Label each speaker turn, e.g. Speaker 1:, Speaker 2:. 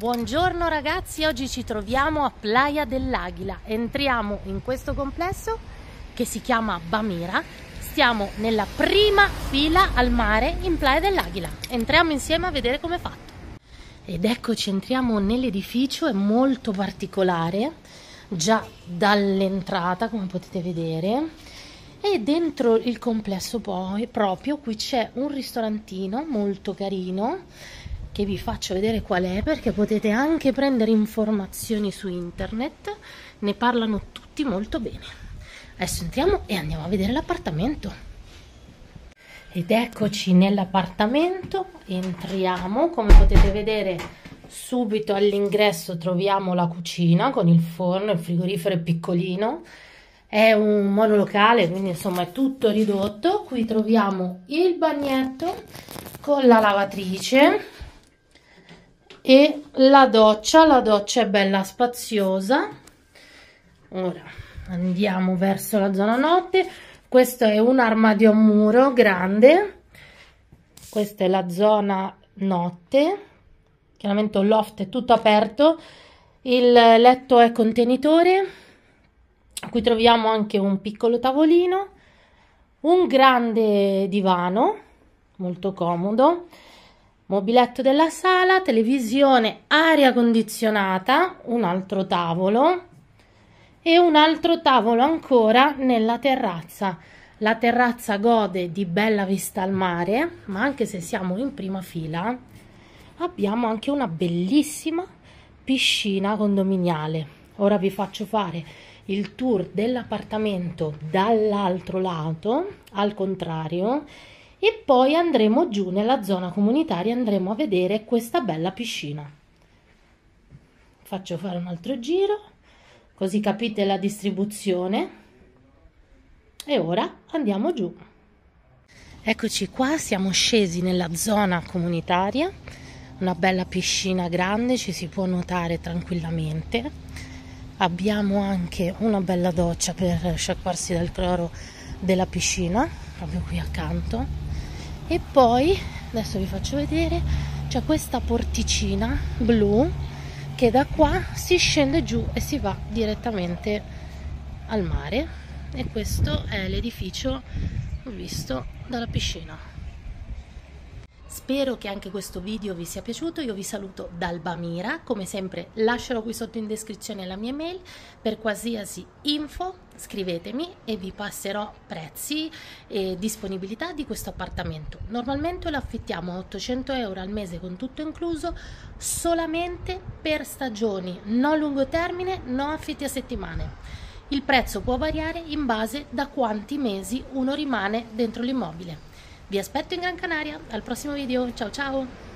Speaker 1: Buongiorno ragazzi, oggi ci troviamo a Playa dell'Aguila. Entriamo in questo complesso che si chiama Bamira. Stiamo nella prima fila al mare in Playa dell'Aguila. Entriamo insieme a vedere come è fatto. Ed eccoci, entriamo nell'edificio, è molto particolare, già dall'entrata come potete vedere. E dentro il complesso poi proprio qui c'è un ristorantino molto carino che vi faccio vedere qual è, perché potete anche prendere informazioni su internet, ne parlano tutti molto bene. Adesso entriamo e andiamo a vedere l'appartamento. Ed eccoci nell'appartamento, entriamo, come potete vedere subito all'ingresso troviamo la cucina con il forno, il frigorifero è piccolino, è un monolocale quindi insomma è tutto ridotto. Qui troviamo il bagnetto con la lavatrice e la doccia è bella spaziosa. Ora andiamo verso la zona notte. Questo è un armadio a muro grande, questa è la zona notte, chiaramente un loft è tutto aperto, il letto è contenitore, qui troviamo anche un piccolo tavolino, un grande divano molto comodo, mobiletto della sala, televisione, aria condizionata, un altro tavolo e un altro tavolo ancora nella terrazza. La terrazza gode di bella vista al mare, ma anche se siamo in prima fila abbiamo anche una bellissima piscina condominiale. Ora vi faccio fare il tour dell'appartamento dall'altro lato, al contrario, e poi andremo giù nella zona comunitaria, andremo a vedere questa bella piscina. Faccio fare un altro giro così capite la distribuzione e ora andiamo giù. Eccoci qua, siamo scesi nella zona comunitaria, una bella piscina grande, ci si può nuotare tranquillamente, abbiamo anche una bella doccia per sciacquarsi dal cloro della piscina proprio qui accanto. E poi adesso vi faccio vedere, c'è questa porticina blu che da qua si scende giù e si va direttamente al mare, e questo è l'edificio visto dalla piscina. Spero che anche questo video vi sia piaciuto, io vi saluto dal Bamira, come sempre lascerò qui sotto in descrizione la mia mail, per qualsiasi info scrivetemi e vi passerò prezzi e disponibilità di questo appartamento. Normalmente lo affittiamo a 800 euro al mese con tutto incluso, solamente per stagioni, no lungo termine, no affitti a settimane. Il prezzo può variare in base da quanti mesi uno rimane dentro l'immobile. Vi aspetto in Gran Canaria, al prossimo video, ciao ciao!